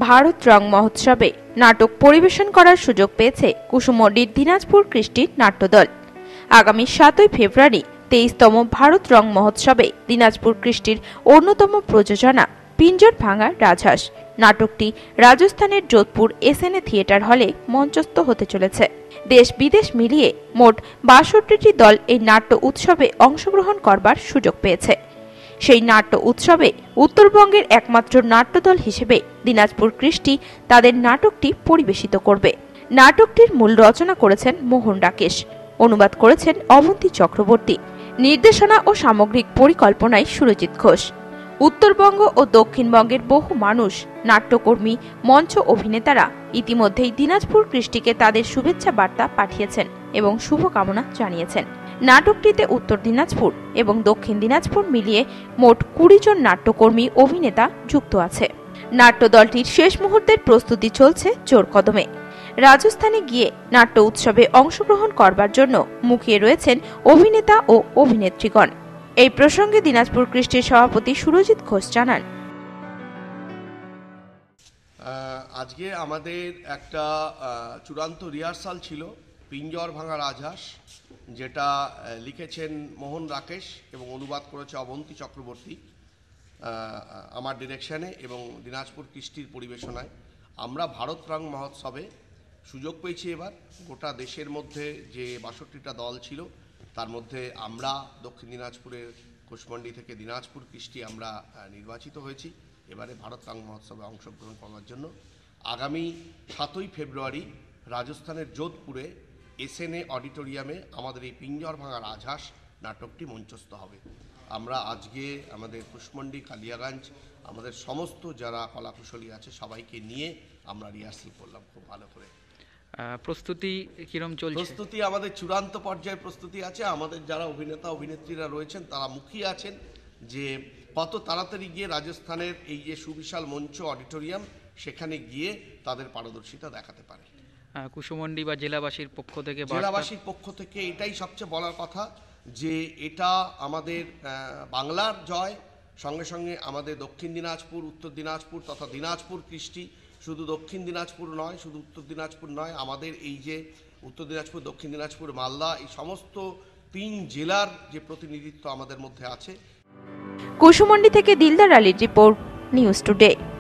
ভারত রং মহোৎসবে নাটক পরিবেশন করার সুযোগ পেয়েছে কুসুমন্ডির দিনাজপুর কৃষ্টির নাট্যদল। আগামী 7 ফেব্রুয়ারি 23তম ভারত রং মহোৎসবে দিনাজপুর কৃষ্টির অন্যতম প্রযোজনা পিঞ্জর ভাঙা রাজহাঁস নাটকটি রাজস্থানের যোধপুর এসএনএ থিয়েটার হলে মঞ্চস্থ হতে চলেছে। দেশ বিদেশ মিলিয়ে মোট 62টি দল এই নাট্য উৎসবে অংশগ্রহণ করবার সুযোগ পেয়েছে। সেই নাট্য উৎসবে উত্তরবঙ্গের একমাত্র নাট্যদল হিসেবে দিনাজপুর কৃষ্টি তাদের নাটকটি পরিবেশিত করবে। নাটকটির মূল রচনা করেছেন মোহন রাকেশ, অনুবাদ করেছেন অবন্তী চক্রবর্তী, নির্দেশনা ও সামগ্রিক পরিকল্পনায় সুরজিৎ ঘোষ। উত্তরবঙ্গ ও দক্ষিণবঙ্গের বহু মানুষ, নাট্যকর্মী, মঞ্চ অভিনেতারা ইতিমধ্যেই দিনাজপুর কৃষ্টিকে তাদের শুভেচ্ছা বার্তা পাঠিয়েছেন এবং শুভকামনা জানিয়েছেন। নাটকটিতে উত্তর দিনাজপুর এবং দক্ষিণ দিনাজপুর মিলিয়ে মোট 20 জন নাট্যকর্মী অভিনেতা যুক্ত আছে। নাট্যদলটির শেষ মুহূর্তের প্রস্তুতি চলছে জোর কদমে। রাজস্থানে গিয়ে নাট্য উৎসবে অংশগ্রহণ করবার জন্য মুখিয়ে রয়েছেন অভিনেতা ও অভিনেত্রীগণ। এই প্রসঙ্গে দিনাজপুর কৃষ্টির সভাপতি সুরজিৎ ঘোষ জানান, আজকে আমাদের একটা চূড়ান্ত রিহার্সাল ছিল পিঞ্জর ভাঙা রাজহাঁস, যেটা লিখেছেন মোহন রাকেশ এবং অনুবাদ করেছে অবন্তী চক্রবর্তী আমার ডিরেকশনে এবং দিনাজপুর কৃষ্টির পরিবেশনায়। আমরা ভারত রং মহোৎসবে সুযোগ পেয়েছি। এবার গোটা দেশের মধ্যে যে 62টা দল ছিল তার মধ্যে আমরা দক্ষিণ দিনাজপুরের কুশমন্ডি থেকে দিনাজপুর কৃষ্টি আমরা নির্বাচিত হয়েছি এবারে ভারত রং মহোৎসবে অংশগ্রহণ করার জন্য। আগামী 7 ফেব্রুয়ারি রাজস্থানের যোধপুরে এসএনএ অডিটোরিয়ামে আমাদের এই পিঞ্জর ভাঙা রাজহাঁস নাটকটি মঞ্চস্থ হবে। আমরা আজকে আমাদের কুশমন্ডি, কালিয়াগঞ্জ, আমাদের সমস্ত যারা কলাকুশলী আছে সবাইকে নিয়ে আমরা রিহার্সাল করলাম খুব ভালো করে। প্রস্তুতি কিরম চলছে? প্রস্তুতি আমাদের চূড়ান্ত পর্যায়ে প্রস্তুতি আছে। আমাদের যারা অভিনেতা অভিনেত্রীরা রয়েছেন তারা মুখিয়ে আছেন যে কত তাড়াতাড়ি গিয়ে রাজস্থানের এই যে সুবিশাল মঞ্চ অডিটোরিয়াম সেখানে গিয়ে তাদের পারদর্শিতা দেখাতে পারে। কুসুমন্ডি বা জেলাবাসীর পক্ষ থেকে এটাই সবচেয়ে বলার কথা যে এটা আমাদের বাংলার জয়, সঙ্গে সঙ্গে আমাদের দক্ষিণ দিনাজপুর, উত্তর দিনাজপুর তথা দিনাজপুর কৃষ্টি শুধু দক্ষিণ দিনাজপুর নয়, শুধু উত্তর দিনাজপুর নয়, আমাদের এই যে উত্তর দিনাজপুর, দক্ষিণ দিনাজপুর, মালদা, এই সমস্ত 3 জেলার যে প্রতিনিধিত্ব আমাদের মধ্যে আছে। কুসুমন্ডি থেকে দিলদার আলীর রিপোর্ট, নিউজ টুডে।